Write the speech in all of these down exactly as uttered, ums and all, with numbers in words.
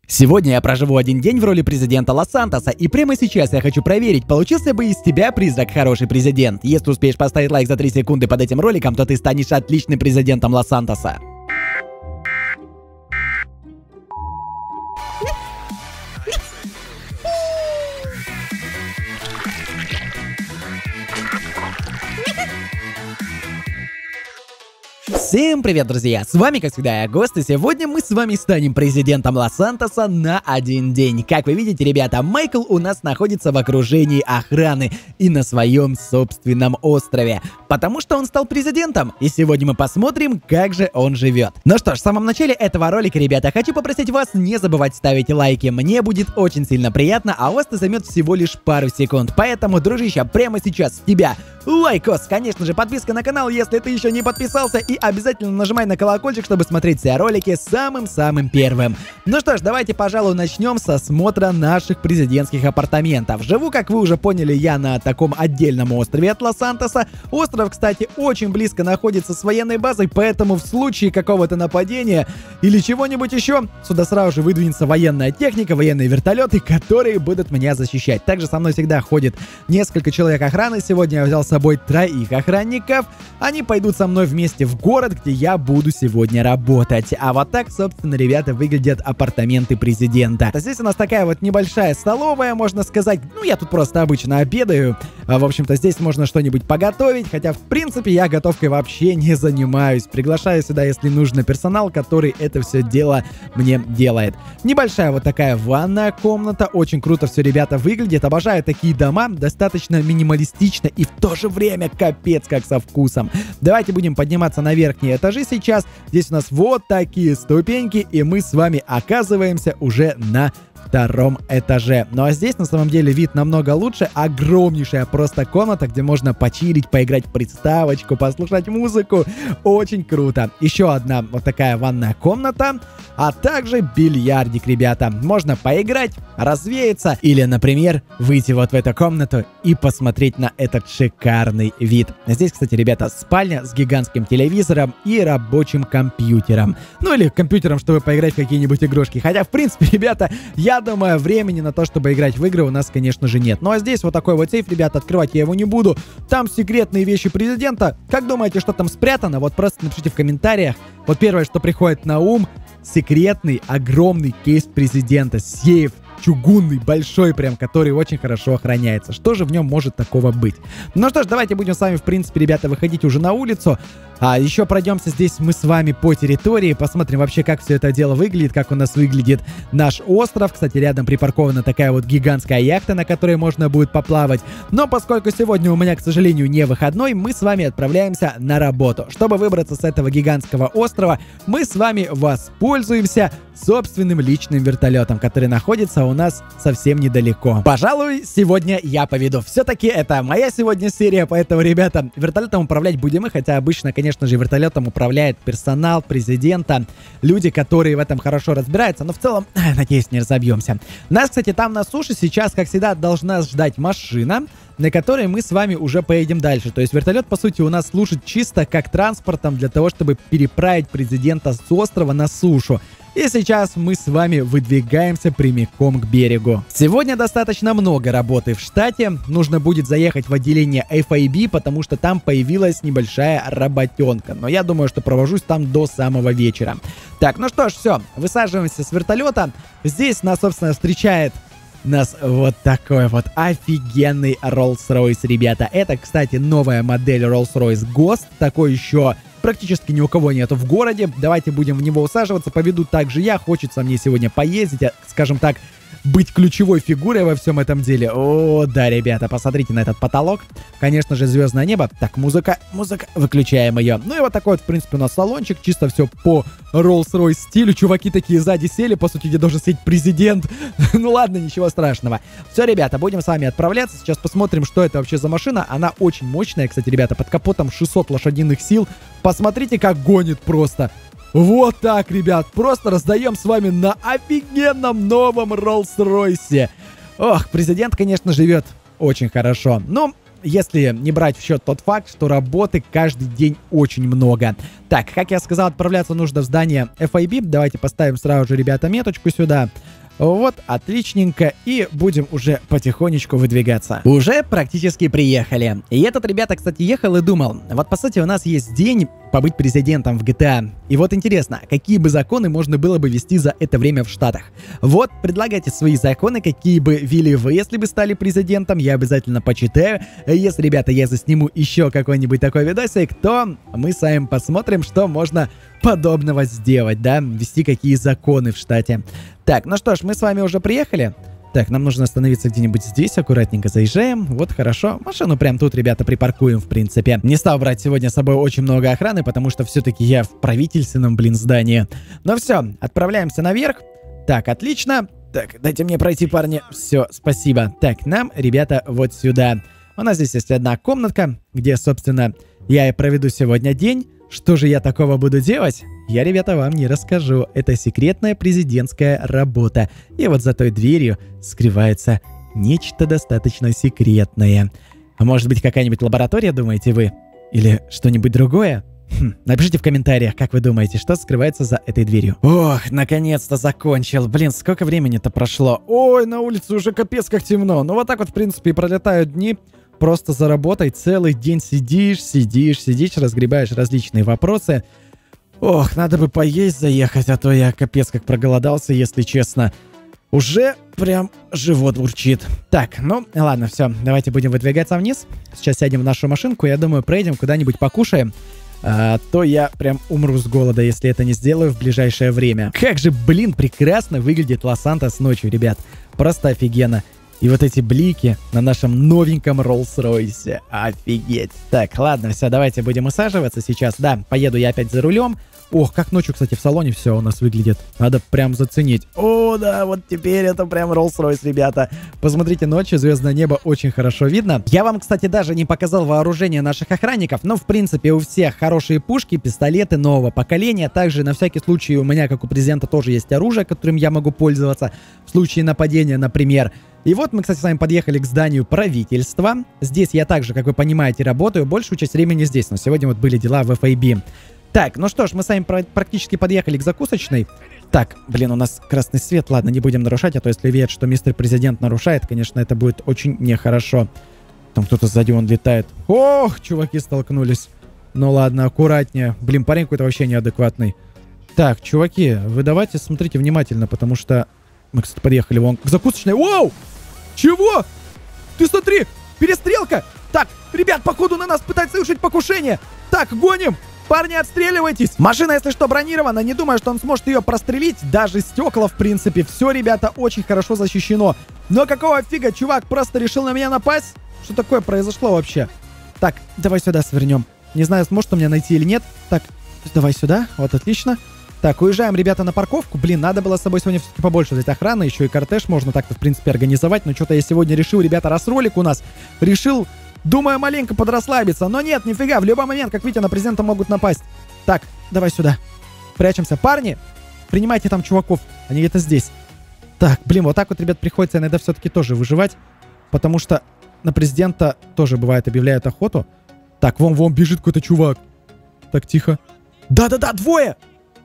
Сегодня я проживу один день в роли президента Лос-Сантоса, и прямо сейчас я хочу проверить, получился бы из тебя призрак хороший президент. Если успеешь поставить лайк за три секунды под этим роликом, то ты станешь отличным президентом Лос-Сантоса. Всем привет, друзья! С вами, как всегда, я Гост, и сегодня мы с вами станем президентом Лос-Сантоса на один день. Как вы видите, ребята, Майкл у нас находится в окружении охраны и на своем собственном острове, потому что он стал президентом, и сегодня мы посмотрим, как же он живет. Ну что ж, в самом начале этого ролика, ребята, хочу попросить вас не забывать ставить лайки, мне будет очень сильно приятно, а у вас это займет всего лишь пару секунд, поэтому, дружище, прямо сейчас с тебя лайкос, конечно же, подписка на канал, если ты еще не подписался, и обязательно нажимай на колокольчик, чтобы смотреть все ролики самым-самым первым. Ну что ж, давайте, пожалуй, начнем с осмотра наших президентских апартаментов. Живу, как вы уже поняли, я на таком отдельном острове от Лос-Сантоса. Остров, кстати, очень близко находится с военной базой, поэтому в случае какого-то нападения или чего-нибудь еще, сюда сразу же выдвинется военная техника, военные вертолеты, которые будут меня защищать. Также со мной всегда ходит несколько человек охраны. Сегодня я взял с собой троих охранников. Они пойдут со мной вместе в город, где я буду сегодня работать. А вот так, собственно, ребята, выглядят апартаменты президента. Здесь у нас такая вот небольшая столовая, можно сказать. Ну, я тут просто обычно обедаю. А, в общем-то, здесь можно что-нибудь поготовить. Хотя, в принципе, я готовкой вообще не занимаюсь. Приглашаю сюда, если нужно, персонал, который это все дело мне делает. Небольшая вот такая ванная комната. Очень круто все, ребята, выглядит. Обожаю такие дома. Достаточно минималистично и в то же время капец как со вкусом. Давайте будем подниматься на верхние этажи сейчас. Здесь у нас вот такие ступеньки, и мы с вами оказываемся уже на втором этаже. Ну а здесь на самом деле вид намного лучше. Огромнейшая просто комната, где можно почилить, поиграть в приставочку, послушать музыку. Очень круто. Еще одна вот такая ванная комната, а также бильярдик, ребята. Можно поиграть, развеяться или, например, выйти вот в эту комнату и посмотреть на этот шикарный вид. Здесь, кстати, ребята, спальня с гигантским телевизором и рабочим компьютером. Ну или компьютером, чтобы поиграть в какие-нибудь игрушки. Хотя, в принципе, ребята, я думаю, времени на то, чтобы играть в игры, у нас, конечно же, нет. Ну а здесь вот такой вот сейф, ребята, открывать я его не буду. Там секретные вещи президента. Как думаете, что там спрятано? Вот просто напишите в комментариях. Вот первое, что приходит на ум: секретный огромный кейс президента. Сейф. Чугунный, большой прям, который очень хорошо охраняется. Что же в нем может такого быть? Ну что ж, давайте будем с вами, в принципе, ребята, выходить уже на улицу. А еще пройдемся здесь мы с вами по территории, посмотрим вообще, как все это дело выглядит, как у нас выглядит наш остров. Кстати, рядом припаркована такая вот гигантская яхта, на которой можно будет поплавать. Но поскольку сегодня у меня, к сожалению, не выходной, мы с вами отправляемся на работу. Чтобы выбраться с этого гигантского острова, мы с вами воспользуемся собственным личным вертолетом, который находится у нас совсем недалеко. Пожалуй, сегодня я поведу. Все-таки это моя сегодня серия, поэтому, ребята, вертолетом управлять будем мы, хотя обычно, конечно же, вертолетом управляет персонал президента, люди, которые в этом хорошо разбираются, но в целом, надеюсь, не разобьемся. Нас, кстати, там на суше сейчас, как всегда, должна ждать машина, на которой мы с вами уже поедем дальше. То есть вертолет, по сути, у нас служит чисто как транспортом для того, чтобы переправить президента с острова на сушу. И сейчас мы с вами выдвигаемся прямиком к берегу. Сегодня достаточно много работы в штате. Нужно будет заехать в отделение эф эй би, потому что там появилась небольшая работенка. Но я думаю, что провожусь там до самого вечера. Так, ну что ж, все. Высаживаемся с вертолета. Здесь нас, собственно, встречает нас вот такой вот офигенный Rolls-Royce, ребята. Это, кстати, новая модель Rolls-Royce Ghost. Такой еще практически ни у кого нету в городе. Давайте будем в него усаживаться. Поведу также я. Хочется мне сегодня поездить, скажем так, быть ключевой фигурой во всем этом деле. О, да, ребята, посмотрите на этот потолок. Конечно же, звездное небо. Так, музыка, музыка, выключаем ее. Ну и вот такой вот, в принципе, у нас салончик. Чисто все по Rolls-Royce стилю. Чуваки такие сзади сели. По сути, где должен сидеть президент. Ну ладно, ничего страшного. Все, ребята, будем с вами отправляться. Сейчас посмотрим, что это вообще за машина. Она очень мощная, кстати, ребята. Под капотом шестьсот лошадиных сил. Посмотрите, как гонит просто. Вот так, ребят, просто раздаем с вами на офигенном новом Rolls-Royce. Ох, президент, конечно, живет очень хорошо. Но если не брать в счет тот факт, что работы каждый день очень много. Так, как я сказал, отправляться нужно в здание эф эй би. Давайте поставим сразу же, ребята, меточку сюда. Вот, отличненько, и будем уже потихонечку выдвигаться. Уже практически приехали. И этот, ребята, кстати, ехал и думал, вот по сути у нас есть день побыть президентом в джи ти эй. И вот интересно, какие бы законы можно было бы ввести за это время в Штатах? Вот, предлагайте свои законы, какие бы ввели вы, если бы стали президентом, я обязательно почитаю. Если, ребята, я засниму еще какой-нибудь такой видосик, то мы с вами посмотрим, что можно подобного сделать, да, ввести какие законы в штате. Так, ну что ж, мы с вами уже приехали. Так, нам нужно остановиться где-нибудь здесь, аккуратненько заезжаем. Вот, хорошо. Машину прям тут, ребята, припаркуем, в принципе. Не стал брать сегодня с собой очень много охраны, потому что все-таки я в правительственном, блин, здании. Ну все, отправляемся наверх. Так, отлично. Так, дайте мне пройти, парни. Все, спасибо. Так, нам, ребята, вот сюда. У нас здесь есть одна комнатка, где, собственно, я и проведу сегодня день. Что же я такого буду делать? Я, ребята, вам не расскажу. Это секретная президентская работа. И вот за той дверью скрывается нечто достаточно секретное. А может быть, какая-нибудь лаборатория, думаете вы? Или что-нибудь другое? Хм, напишите в комментариях, как вы думаете, что скрывается за этой дверью. Ох, наконец-то закончил. Блин, сколько времени-то прошло. Ой, на улице уже капец как темно. Ну вот так вот, в принципе, и пролетают дни. Просто за работой целый день сидишь, сидишь, сидишь, разгребаешь различные вопросы. Ох, надо бы поесть заехать, а то я капец как проголодался, если честно. Уже прям живот урчит. Так, ну ладно, все, давайте будем выдвигаться вниз. Сейчас сядем в нашу машинку, я думаю, проедем куда-нибудь покушаем. А то я прям умру с голода, если это не сделаю в ближайшее время. Как же, блин, прекрасно выглядит Лос-Сантос ночью, ребят. Просто офигенно. И вот эти блики на нашем новеньком Роллс-Ройсе. Офигеть. Так, ладно, все, давайте будем усаживаться сейчас. Да, поеду я опять за рулем. Ох, как ночью, кстати, в салоне все у нас выглядит. Надо прям заценить. О, да, вот теперь это прям Роллс-Ройс, ребята. Посмотрите, ночью звездное небо очень хорошо видно. Я вам, кстати, даже не показал вооружение наших охранников, но, в принципе, у всех хорошие пушки, пистолеты нового поколения. Также, на всякий случай, у меня, как у президента, тоже есть оружие, которым я могу пользоваться в случае нападения, например. И вот мы, кстати, с вами подъехали к зданию правительства. Здесь я также, как вы понимаете, работаю. Большую часть времени здесь, но сегодня вот были дела в эф эй би. Так, ну что ж, мы с вами практически подъехали к закусочной. Так, блин, у нас красный свет. Ладно, не будем нарушать, а то если видят, что мистер президент нарушает, конечно, это будет очень нехорошо. Там кто-то сзади, он летает. Ох, чуваки столкнулись. Ну ладно, аккуратнее. Блин, парень какой-то вообще неадекватный. Так, чуваки, вы давайте смотрите внимательно, потому что... Мы, кстати, подъехали вон к закусочной. Вау! Чего? Ты смотри! Перестрелка! Так, ребят, походу на нас пытаются совершить покушение. Так, гоним! Парни, отстреливайтесь! Машина, если что, бронирована. Не думаю, что он сможет ее прострелить. Даже стекла, в принципе. Все, ребята, очень хорошо защищено. Но какого фига, чувак просто решил на меня напасть? Что такое произошло вообще? Так, давай сюда свернем. Не знаю, сможет он меня найти или нет. Так, давай сюда. Вот, отлично. Так, уезжаем, ребята, на парковку. Блин, надо было с собой сегодня все-таки побольше взять охраны. Еще и кортеж можно так-то, в принципе, организовать. Но что-то я сегодня решил, ребята, раз ролик у нас. Решил, думаю, маленько подрасслабиться. Но нет, нифига, в любой момент, как видите, на президента могут напасть. Так, давай сюда. Прячемся. Парни, принимайте там чуваков. Они где-то здесь. Так, блин, вот так вот, ребят, приходится иногда все-таки тоже выживать. Потому что на президента тоже, бывает, объявляют охоту. Так, вон-вон бежит какой-то чувак. Так, тихо. Да-да-да, двое!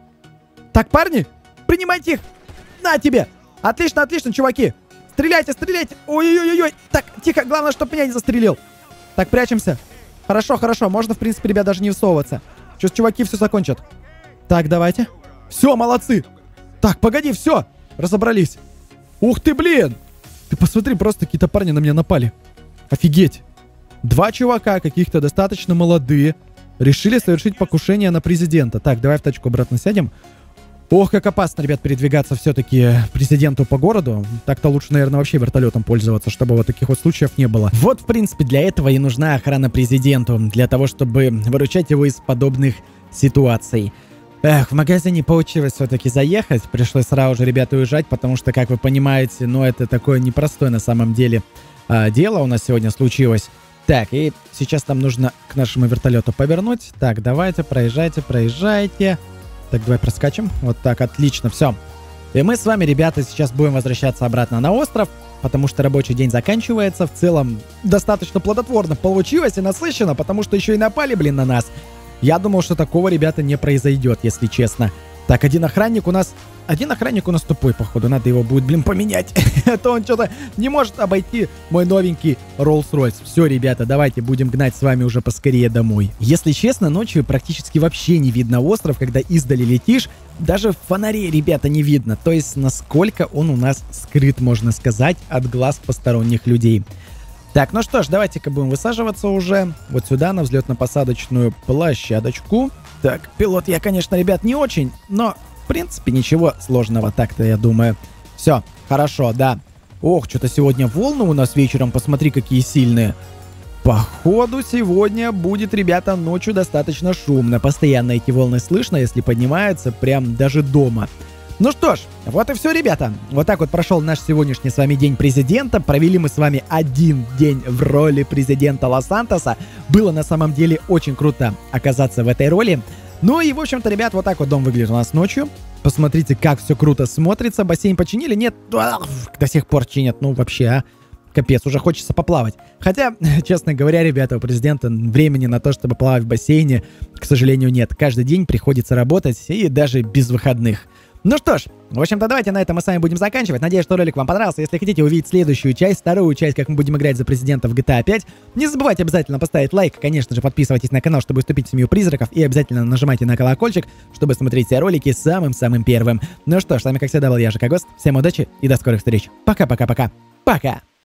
Так, парни, принимайте их. На тебе. Отлично, отлично, чуваки. Стреляйте, стреляйте. Ой-ой-ой-ой. Так, тихо, главное, чтобы меня не застрелил. Так, прячемся. Хорошо, хорошо. Можно, в принципе, ребят, даже не всовываться. Сейчас чуваки все закончат. Так, давайте. Все, молодцы. Так, погоди, все. Разобрались. Ух ты, блин. Ты посмотри, просто какие-то парни на меня напали. Офигеть. Два чувака, каких-то достаточно молодые, решили совершить покушение на президента. Так, давай в тачку обратно сядем. Ох, как опасно, ребят, передвигаться все-таки президенту по городу. Так-то лучше, наверное, вообще вертолетом пользоваться, чтобы вот таких вот случаев не было. Вот, в принципе, для этого и нужна охрана президенту. Для того, чтобы выручать его из подобных ситуаций. Эх, в магазине получилось все-таки заехать. Пришлось сразу же, ребята, уезжать, потому что, как вы понимаете, ну, это такое непростое на самом деле а, дело у нас сегодня случилось. Так, и сейчас нам нужно к нашему вертолету повернуть. Так, давайте, проезжайте, проезжайте. Так, давай проскачем. Вот так, отлично, все. И мы с вами, ребята, сейчас будем возвращаться обратно на остров, потому что рабочий день заканчивается. В целом, достаточно плодотворно получилось и насыщенно, потому что еще и напали, блин, на нас. Я думал, что такого, ребята, не произойдет, если честно. Так, один охранник у нас один охранник у нас тупой, походу. Надо его будет, блин, поменять. А то он что-то не может обойти мой новенький Rolls-Royce. Все, ребята, давайте будем гнать с вами уже поскорее домой. Если честно, ночью практически вообще не видно остров, когда издали летишь. Даже в фонаре, ребята, не видно. То есть, насколько он у нас скрыт, можно сказать, от глаз посторонних людей. Так, ну что ж, давайте-ка будем высаживаться уже вот сюда, на взлетно-посадочную площадочку. Так, пилот я, конечно, ребят, не очень, но... В принципе, ничего сложного так-то, я думаю. Все, хорошо, да. Ох, что-то сегодня волны у нас вечером, посмотри, какие сильные. Походу, сегодня будет, ребята, ночью достаточно шумно. Постоянно эти волны слышно, если поднимаются, прям даже дома. Ну что ж, вот и все, ребята. Вот так вот прошел наш сегодняшний с вами день президента. Провели мы с вами один день в роли президента Лос-Сантоса. Было на самом деле очень круто оказаться в этой роли. Ну и, в общем-то, ребят, вот так вот дом выглядит у нас ночью. Посмотрите, как все круто смотрится. Бассейн починили? Нет, до сих пор чинят. Ну, вообще, а? Капец, уже хочется поплавать. Хотя, честно говоря, ребята, у президента времени на то, чтобы плавать в бассейне, к сожалению, нет. Каждый день приходится работать, и даже без выходных. Ну что ж, в общем-то, давайте на этом мы с вами будем заканчивать. Надеюсь, что ролик вам понравился. Если хотите увидеть следующую часть, вторую часть, как мы будем играть за президента в джи ти эй пять, не забывайте обязательно поставить лайк. Конечно же, подписывайтесь на канал, чтобы вступить в семью призраков. И обязательно нажимайте на колокольчик, чтобы смотреть все ролики самым-самым первым. Ну что ж, с вами, как всегда, был я, ЖК Гост. Всем удачи и до скорых встреч. Пока-пока-пока. Пока!